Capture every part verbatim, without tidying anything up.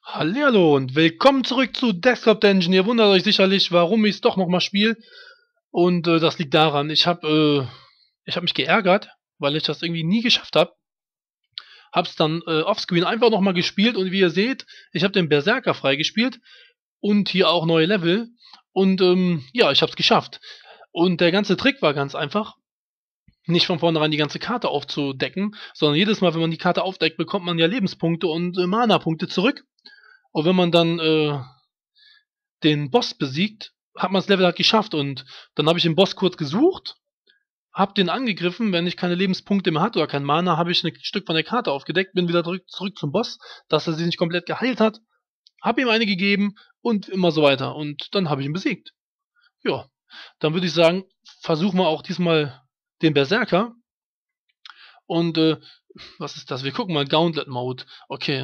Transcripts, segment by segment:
Hallihallo und willkommen zurück zu Desktop Dungeon. Ihr wundert euch sicherlich, warum ich es doch nochmal spiele. Und äh, das liegt daran, ich habe äh, ich hab mich geärgert, weil ich das irgendwie nie geschafft habe. Hab's dann äh, offscreen einfach nochmal gespielt und wie ihr seht, ich habe den Berserker freigespielt und hier auch neue Level. Und ähm, ja, ich habe es geschafft. Und der ganze Trick war ganz einfach, nicht von vornherein die ganze Karte aufzudecken, sondern jedes Mal, wenn man die Karte aufdeckt, bekommt man ja Lebenspunkte und äh, Mana-Punkte zurück. Und wenn man dann äh, den Boss besiegt, hat man das Level halt geschafft und dann habe ich den Boss kurz gesucht, habe den angegriffen, wenn ich keine Lebenspunkte mehr hatte oder kein Mana, habe ich ein Stück von der Karte aufgedeckt, bin wieder zurück, zurück zum Boss, dass er sich nicht komplett geheilt hat, habe ihm eine gegeben und immer so weiter und dann habe ich ihn besiegt. Ja, dann würde ich sagen, versuchen wir auch diesmal den Berserker und äh, was ist das? Wir gucken mal Gauntlet Mode. Okay.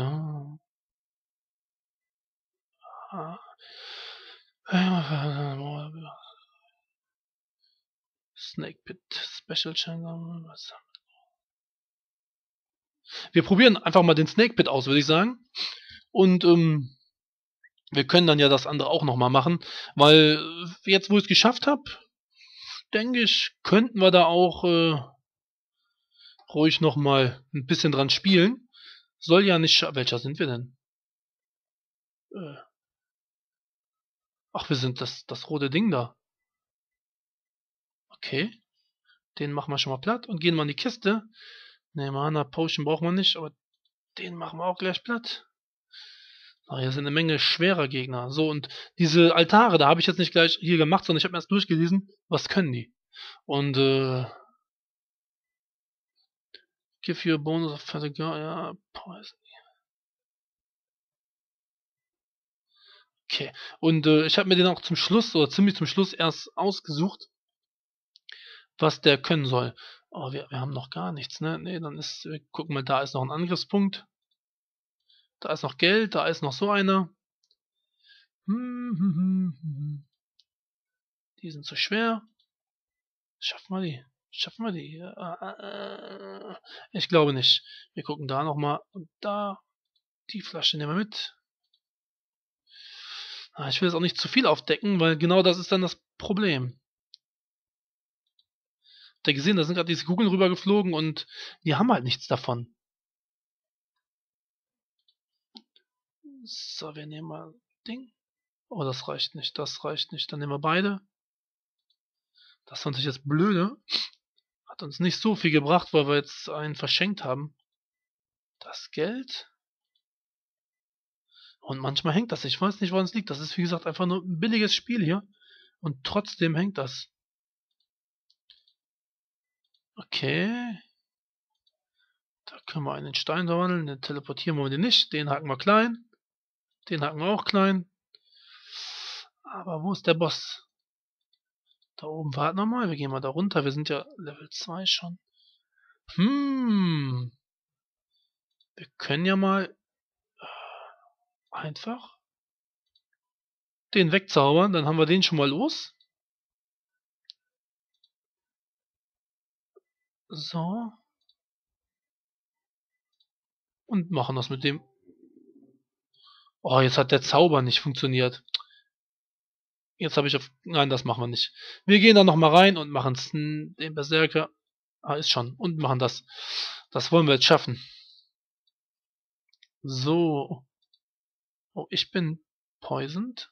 Snake Pit Special Channel. Was? Wir probieren einfach mal den Snake Pit aus, würde ich sagen. Und ähm, wir können dann ja das andere auch nochmal machen. Weil jetzt, wo ich es geschafft habe, denke ich, könnten wir da auch äh, ruhig nochmal ein bisschen dran spielen. Soll ja nicht... Welcher sind wir denn? Äh, ach, wir sind das, das rote Ding da. Okay. Den machen wir schon mal platt und gehen mal in die Kiste. Ne, Mana Potion brauchen wir nicht, aber den machen wir auch gleich platt. Ah, hier sind eine Menge schwerer Gegner. So, und diese Altare, da habe ich jetzt nicht gleich hier gemacht, sondern ich habe mir erst durchgelesen, was können die. Und, äh, give you a bonus of Fatigue, ja, Poison. Okay, und äh, ich habe mir den auch zum Schluss, oder ziemlich zum Schluss erst ausgesucht, was der können soll. Aber wir, wir haben noch gar nichts, ne? Ne, dann ist, wir gucken mal, da ist noch ein Angriffspunkt. Da ist noch Geld, da ist noch so einer. Hm, hm, hm, hm. Die sind zu schwer. Schaffen wir die? Schaffen wir die? Äh, äh, ich glaube nicht. Wir gucken da nochmal. Und da. Die Flasche nehmen wir mit. Ah, ich will jetzt auch nicht zu viel aufdecken, weil genau das ist dann das Problem. Habt ihr gesehen, da sind gerade diese Kugeln rübergeflogen und die haben halt nichts davon. So, wir nehmen mal Ding. Oh, das reicht nicht. Das reicht nicht. Dann nehmen wir beide. Das fand ich jetzt blöde. Hat uns nicht so viel gebracht, weil wir jetzt einen verschenkt haben. Das Geld. Und manchmal hängt das. Ich weiß nicht, woran es liegt. Das ist, wie gesagt, einfach nur ein billiges Spiel hier. Und trotzdem hängt das. Okay. Da können wir einen Stein verwandeln. Den teleportieren wir den nicht. Den hacken wir klein. Den hacken wir auch klein. Aber wo ist der Boss? Da oben warten wir mal. Wir gehen mal da runter. Wir sind ja Level zwei schon. Hm. Wir können ja mal einfach den wegzaubern. Dann haben wir den schon mal los. So. Und machen das mit dem. Oh, jetzt hat der Zauber nicht funktioniert. Jetzt habe ich auf... Nein, das machen wir nicht. Wir gehen da nochmal rein und machen den Berserker. Ah, ist schon. Und machen das. Das wollen wir jetzt schaffen. So. Oh, ich bin poisoned.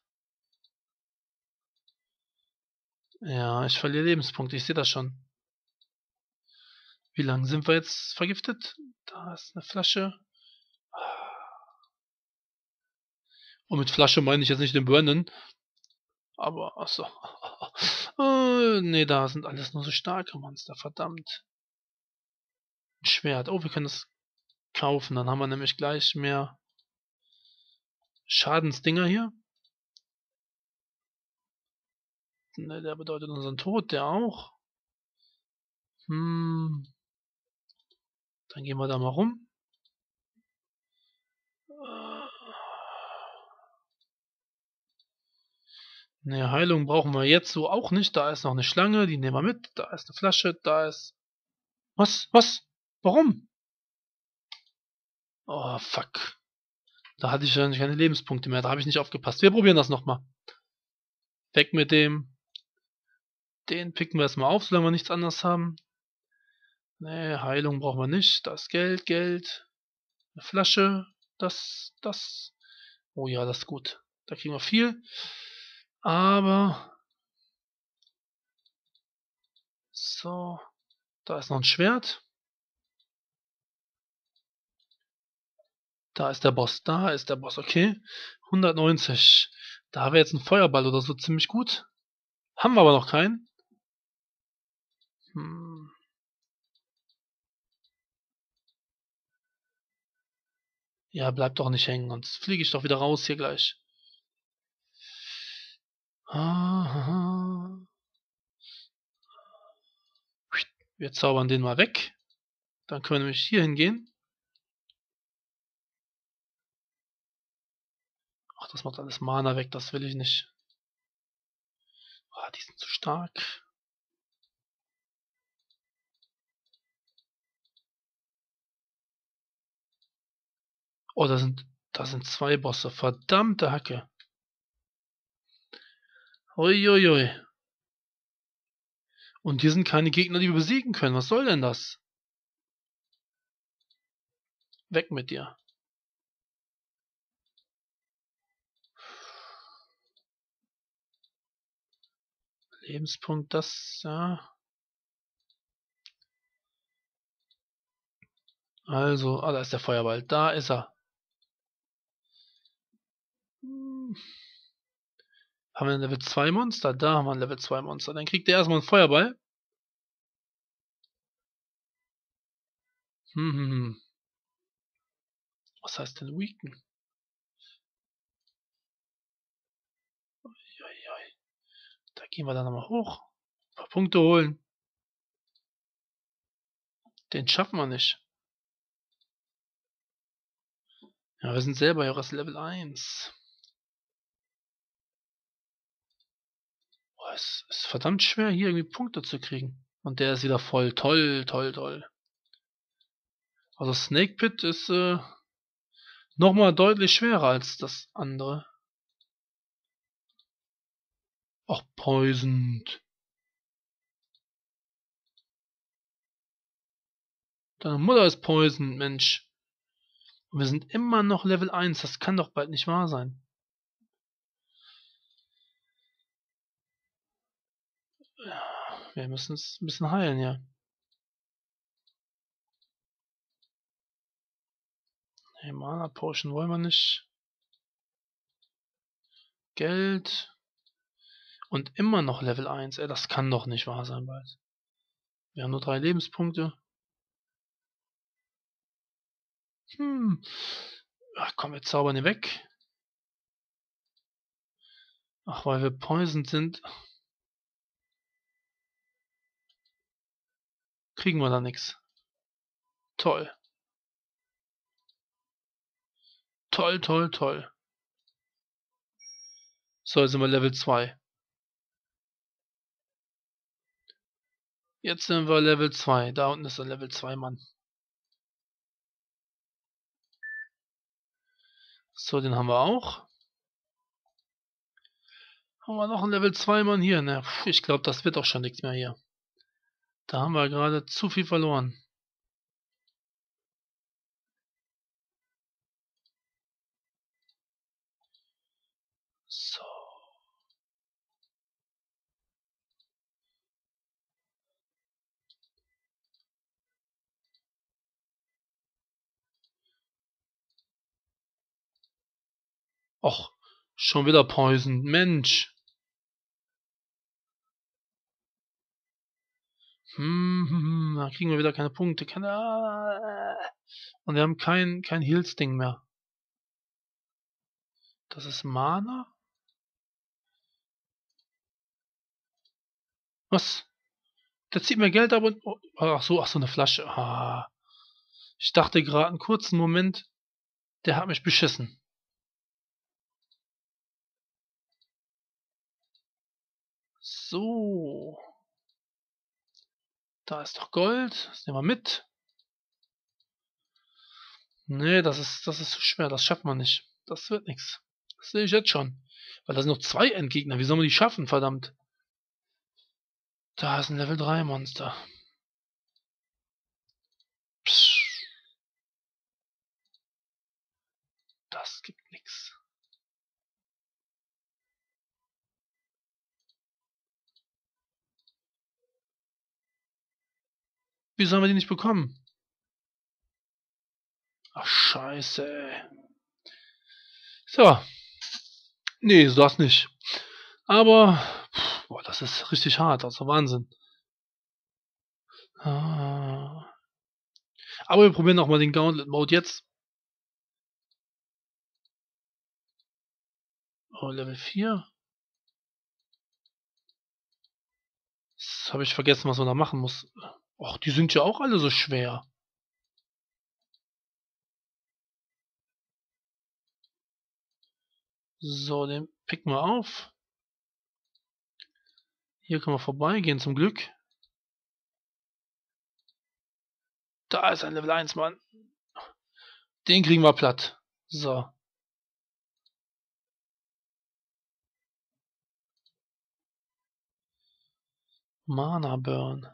Ja, ich verliere Lebenspunkte. Ich sehe das schon. Wie lange sind wir jetzt vergiftet? Da ist eine Flasche. Und mit Flasche meine ich jetzt nicht den Burnen. Aber, achso. äh, ne, da sind alles nur so starke Monster. Verdammt. Ein Schwert. Oh, wir können das kaufen. Dann haben wir nämlich gleich mehr Schadensdinger hier. Ne, der bedeutet unseren Tod. Der auch. Hm. Dann gehen wir da mal rum. Ne, Heilung brauchen wir jetzt so auch nicht. Da ist noch eine Schlange, die nehmen wir mit. Da ist eine Flasche, da ist... Was? Was? Warum? Oh, fuck. Da hatte ich ja keine Lebenspunkte mehr. Da habe ich nicht aufgepasst. Wir probieren das nochmal. Weg mit dem. Den picken wir erstmal auf, solange wir nichts anderes haben. Ne, Heilung brauchen wir nicht. Das Geld, Geld. Eine Flasche. Das, das. Oh ja, das ist gut. Da kriegen wir viel. Aber. So. Da ist noch ein Schwert. Da ist der Boss. Da ist der Boss. Okay. hundertneunzig. Da wäre jetzt ein Feuerball oder so ziemlich gut. Haben wir aber noch keinen. Hm. Ja, bleib doch nicht hängen, sonst fliege ich doch wieder raus hier gleich. Ah, wir zaubern den mal weg. Dann können wir nämlich hier hingehen. Ach, das macht alles Mana weg, das will ich nicht. Ah, die sind zu stark. Oh, da sind, da sind zwei Bosse. Verdammte Hacke. Uiuiui. Und hier sind keine Gegner, die wir besiegen können. Was soll denn das? Weg mit dir. Lebenspunkt, das, ja. Also, ah, da ist der Feuerball. Da ist er. Hm. Haben wir ein Level zwei Monster? Da haben wir ein Level zwei Monster. Dann kriegt der erstmal einen Feuerball. Hm, hm, hm. Was heißt denn weaken? Da gehen wir dann nochmal hoch. Ein paar Punkte holen. Den schaffen wir nicht. Ja, wir sind selber ja erst Level eins. Boah, es ist verdammt schwer, hier irgendwie Punkte zu kriegen. Und der ist wieder voll. Toll, toll, toll. Also Snake Pit ist äh, nochmal deutlich schwerer als das andere. Ach, poisoned. Deine Mutter ist poisoned, Mensch. Und wir sind immer noch Level eins. Das kann doch bald nicht wahr sein. Ja, wir müssen es ein bisschen heilen, ja. Nee, Mana Potion wollen wir nicht. Geld. Und immer noch Level eins. Ey, das kann doch nicht wahr sein bald. Wir haben nur drei Lebenspunkte. Hm. Ach komm, wir zaubern ihn weg. Ach, weil wir poisoned sind, kriegen wir da nichts. Toll. Toll, toll, toll. So, jetzt sind wir Level zwei. Jetzt sind wir Level zwei. Da unten ist der Level zwei Mann. So, den haben wir auch. Haben wir noch einen Level zwei Mann hier? Ne, pf, ich glaube, das wird auch schon nichts mehr hier. Da haben wir gerade zu viel verloren. So. Och, schon wieder Poison. Mensch. Hm, hm, hm, da kriegen wir wieder keine Punkte. Keine, ah, und wir haben kein, kein Heals-Ding mehr. Das ist Mana? Was? Der zieht mir Geld ab und. Oh, ach so, ach so, eine Flasche. Ah. Ich dachte gerade einen kurzen Moment, der hat mich beschissen. So. Da ist doch Gold. Das nehmen wir mit. Nee, das ist, das ist zu schwer. Das schafft man nicht. Das wird nichts. Das sehe ich jetzt schon. Weil da sind noch zwei Endgegner. Wie soll man die schaffen, verdammt? Da ist ein Level drei Monster. Psch, das gibt nichts. Wie sollen wir die nicht bekommen? Ach, scheiße. So. Nee, das nicht. Aber, pff, boah, das ist richtig hart. Also Wahnsinn. Ah. Aber wir probieren nochmal den Gauntlet Mode jetzt. Oh, Level vier. Das habe ich vergessen, was man da machen muss. Och, die sind ja auch alle so schwer. So, den picken wir auf. Hier können wir vorbeigehen, zum Glück. Da ist ein Level eins Mann. Den kriegen wir platt. So. Mana Burn.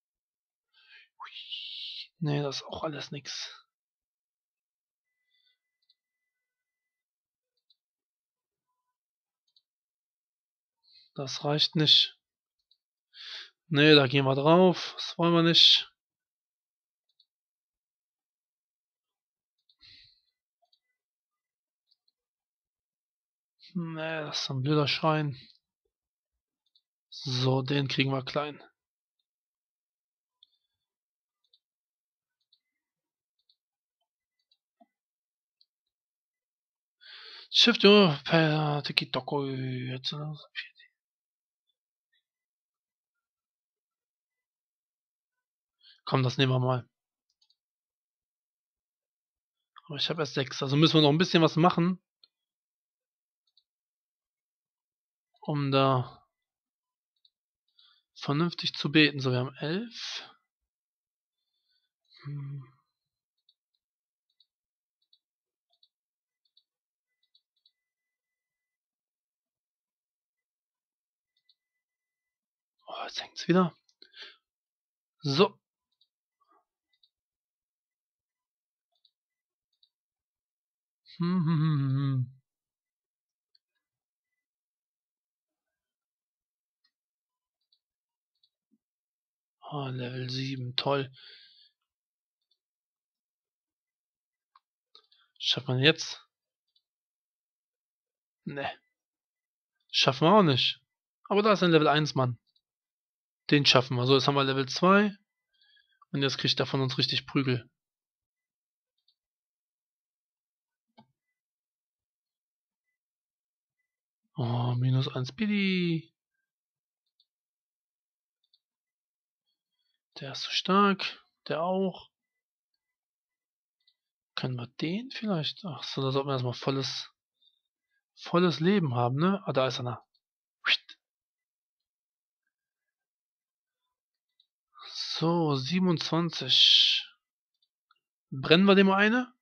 Nee, das ist auch alles nix. Das reicht nicht. Nee, da gehen wir drauf. Das wollen wir nicht. Nee, das ist ein blöder Schrein. So, den kriegen wir klein. Shift oh, per Tiki-Toko. Jetzt, äh, Komm, das nehmen wir mal. Aber ich habe erst sechs. Also müssen wir noch ein bisschen was machen, um da vernünftig zu beten. So, wir haben elf. Hm. Oh, jetzt hängt's wieder. So. Hm, hm, hm, hm, hm. Oh, Level sieben, toll. Schafft man jetzt? Ne. Schaffen wir auch nicht. Aber da ist ein Level eins Mann. Den schaffen wir. So, jetzt haben wir Level zwei. Und jetzt kriegt er von uns richtig Prügel. Oh, minus eins Billy. Der ist zu stark. Der auch. Können wir den vielleicht? Ach so, da sollten wir erstmal volles, volles Leben haben, ne? Ah, da ist einer. So, siebenundzwanzig. Brennen wir dem mal eine?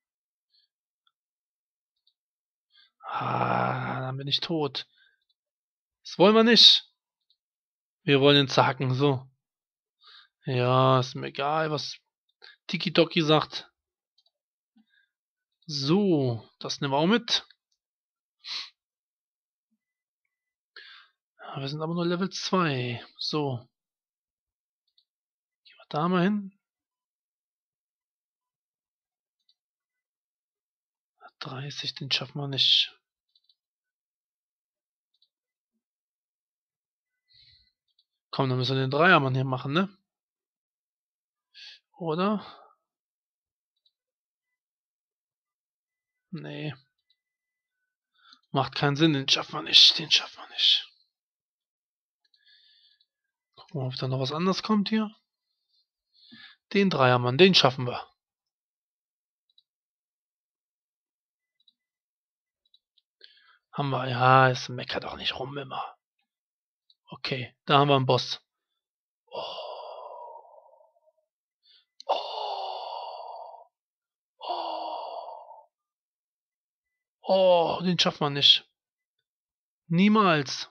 Ah, dann bin ich tot. Das wollen wir nicht. Wir wollen ihn zerhacken, so. Ja, ist mir egal, was Tiki-Toki sagt. So, das nehmen wir auch mit. Wir sind aber nur Level zwei. So. Gehen wir da mal hin. dreißig, den schaffen wir nicht. Komm, dann müssen wir den Dreiermann hier machen, ne? Oder? Nee. Macht keinen Sinn, den schaffen wir nicht. Den schaffen wir nicht. Gucken wir, ob da noch was anderes kommt hier. Den Dreiermann, den schaffen wir. Haben wir, ja, es meckert doch nicht rum immer. Okay, da haben wir einen Boss. Oh. Oh. Oh. Oh, den schafft man nicht. Niemals.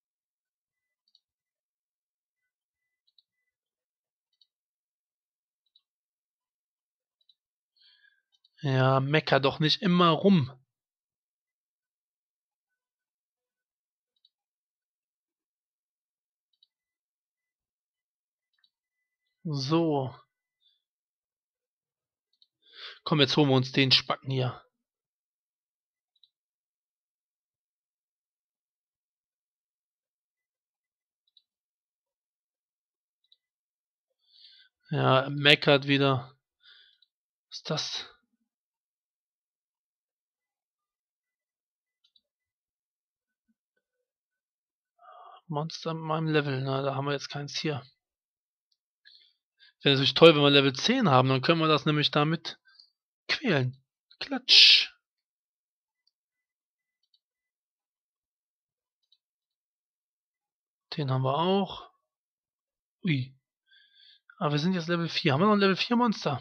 Ja, mecker doch nicht immer rum. So. Komm, jetzt holen wir uns den Spacken hier. Ja, meckert wieder. Was ist das? Monster in meinem Level. Na, da haben wir jetzt keins hier. Wäre natürlich toll, wenn wir Level zehn haben. Dann können wir das nämlich damit quälen. Klatsch. Den haben wir auch. Ui. Aber wir sind jetzt Level vier. Haben wir noch ein Level vier Monster?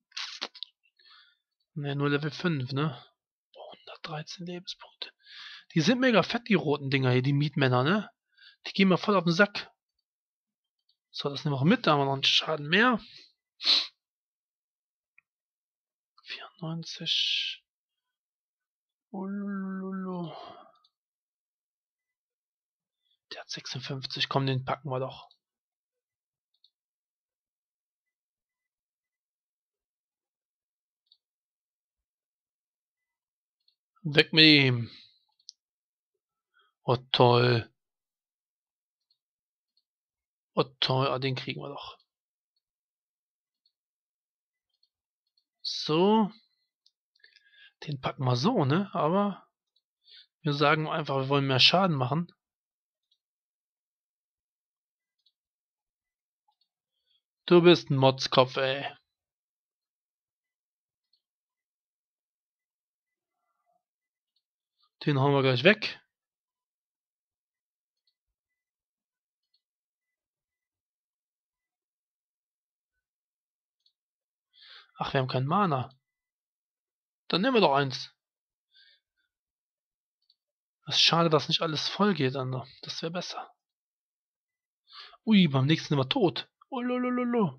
Ne, nur Level fünf, ne? hundertdreizehn Lebenspunkte. Die sind mega fett, die roten Dinger hier, die Mietmänner, ne? Die gehen mir voll auf den Sack. So, das nehmen wir auch mit. Da haben wir noch einen Schaden mehr. vierundneunzig. Ulululu. Der hat sechsundfünfzig. Komm, den packen wir doch. Weg mit ihm. Oh, toll. Oh, toll. Ah, den kriegen wir doch. So. Den packen wir so, ne? Aber wir sagen einfach, wir wollen mehr Schaden machen. Du bist ein Motzkopf, ey. Den hauen wir gleich weg. Ach, wir haben kein Mana. Dann nehmen wir doch eins. Es ist schade, dass nicht alles voll geht, Ander. Das wäre besser. Ui, beim nächsten sind wir tot. Oh, lolololo.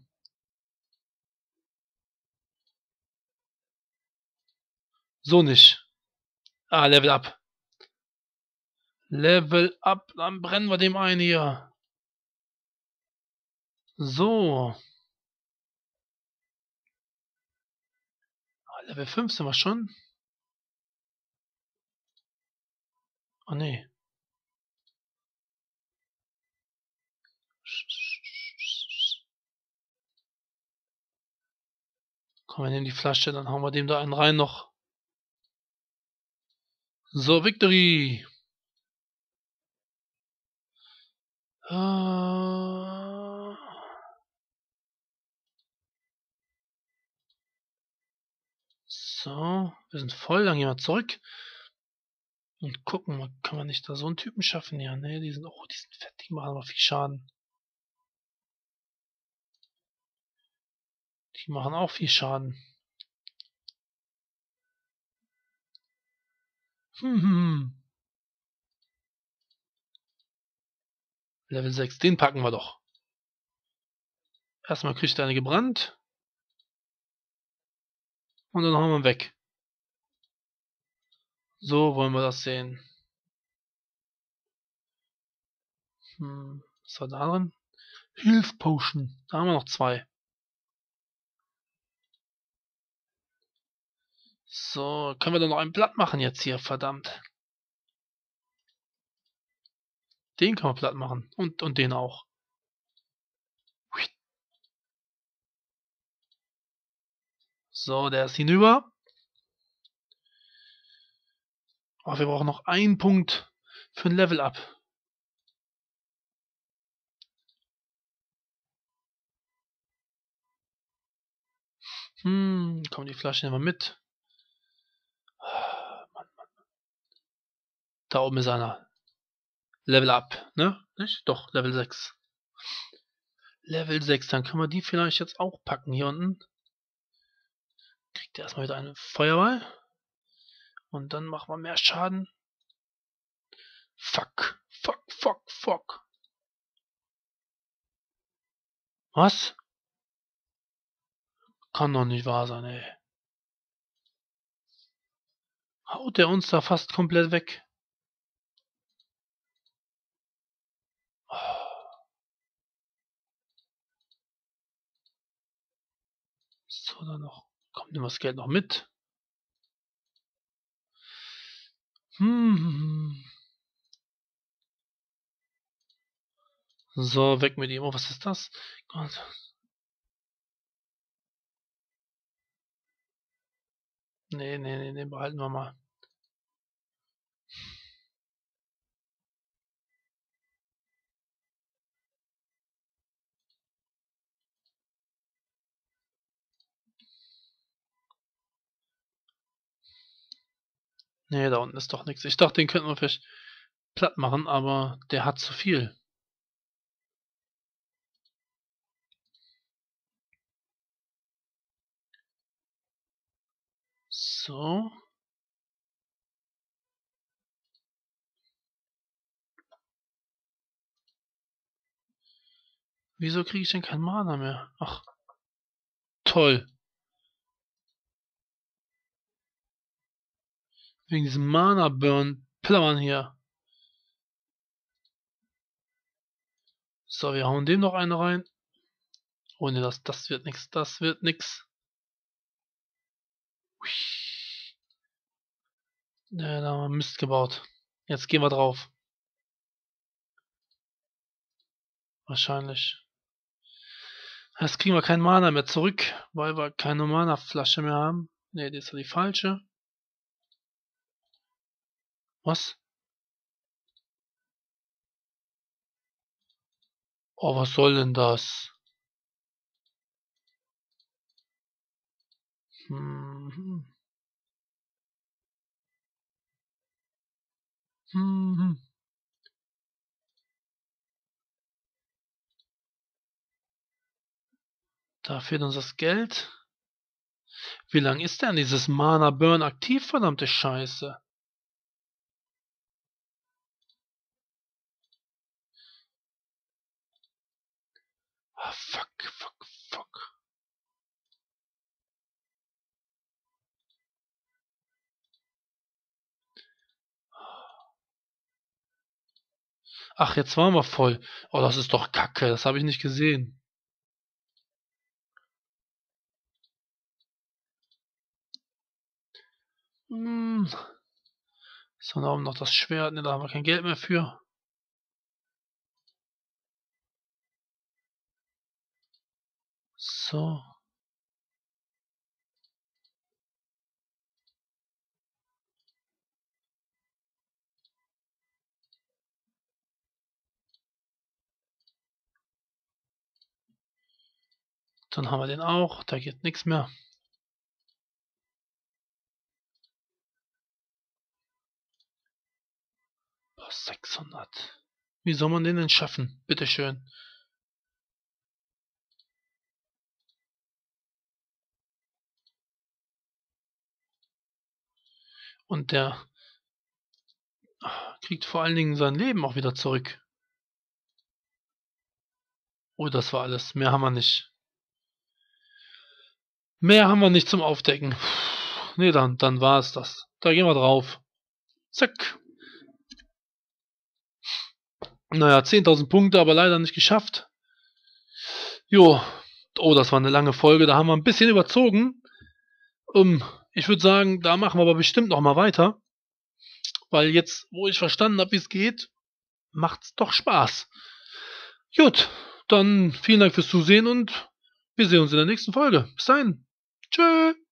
So nicht. Ah, Level up. Level up. Dann brennen wir dem einen hier. So. Ah, Level fünf sind wir schon. Oh, nee. Komm, wir nehmen die Flasche, dann hauen wir dem da einen rein noch. So, Victory. Äh... So, wir sind voll, dann gehen wir zurück. Und gucken, kann man nicht da so einen Typen schaffen? Ja, ne, die sind, oh, die sind fett, die machen aber viel Schaden. Die machen auch viel Schaden. Hm, hm, hm. Level sechs, den packen wir doch. Erstmal kriegt er eine gebrannt. Und dann hauen wir weg. So wollen wir das sehen. Hm, was war da drin? Health Potion. Da haben wir noch zwei. So, können wir dann noch ein Blatt machen jetzt hier, verdammt. Den kann man platt machen. Und, und den auch. So, der ist hinüber. Aber wir brauchen noch einen Punkt für ein Level Up. Hm, komm, die Flasche nehmen wir mit. Mann, Mann. Da oben ist einer. Level Up, ne? Nicht? Doch, Level sechs. Level sechs, dann können wir die vielleicht jetzt auch packen hier unten. Kriegt er erstmal wieder einen Feuerball. Und dann machen wir mehr Schaden. Fuck. Fuck, fuck, fuck. Was? Kann doch nicht wahr sein, ey. Haut der uns da fast komplett weg. So, dann noch. Kommt nimm das Geld noch mit. Hm. So, weg mit ihm. Oh, was ist das? Gott. Nee, nee, nee, nee, behalten wir mal. Nee, da unten ist doch nichts. Ich dachte, den könnten wir vielleicht platt machen, aber der hat zu viel. So. Wieso kriege ich denn kein Mana mehr? Ach, toll. Wegen diesem Mana-Burn. Plammern hier. So, wir hauen dem noch eine rein. Oh ne, das, das wird nix. Das wird nix. Ne, da haben wir Mist gebaut. Jetzt gehen wir drauf. Wahrscheinlich. Jetzt kriegen wir kein Mana mehr zurück, weil wir keine Mana-Flasche mehr haben. Ne, die ist ja die falsche. Was? Oh, was soll denn das? Hm. Hm. Da fehlt uns das Geld. Wie lang ist denn dieses Mana Burn aktiv, verdammte Scheiße? Ah, fuck, fuck, fuck. Ach, jetzt waren wir voll. Oh, das ist doch Kacke, das habe ich nicht gesehen. Hm. So, da oben noch das Schwert. Ne, da haben wir kein Geld mehr für. So. Dann haben wir den auch. Da geht nichts mehr. Boah, sechshundert. Wie soll man den denn schaffen? Bitteschön. Und der kriegt vor allen Dingen sein Leben auch wieder zurück. Oh, das war alles. Mehr haben wir nicht. Mehr haben wir nicht zum Aufdecken. Ne, dann, dann war es das. Da gehen wir drauf. Zack. Naja, zehntausend Punkte, aber leider nicht geschafft. Jo. Oh, das war eine lange Folge. Da haben wir ein bisschen überzogen. Um, ich würde sagen, da machen wir aber bestimmt noch mal weiter. Weil jetzt, wo ich verstanden habe, wie es geht, macht's doch Spaß. Gut, dann vielen Dank fürs Zusehen und wir sehen uns in der nächsten Folge. Bis dahin. Tschö.